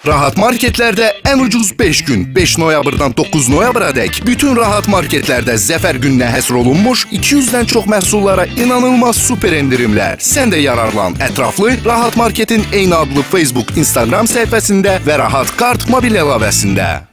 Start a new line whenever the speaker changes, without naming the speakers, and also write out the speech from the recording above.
Rahat marketlerde en ucuz 5 gün 5 noyabrdan 9 noyabra dek bütün Rahat marketlerde Zəfər gününə həsr olunmuş 200'den çok məhsullara inanılmaz süper endirimler. Sen de yararlan. Ətraflı Rahat Marketin eyni adlı Facebook, Instagram sayfasında ve Rahat Kart mobil əlavəsində.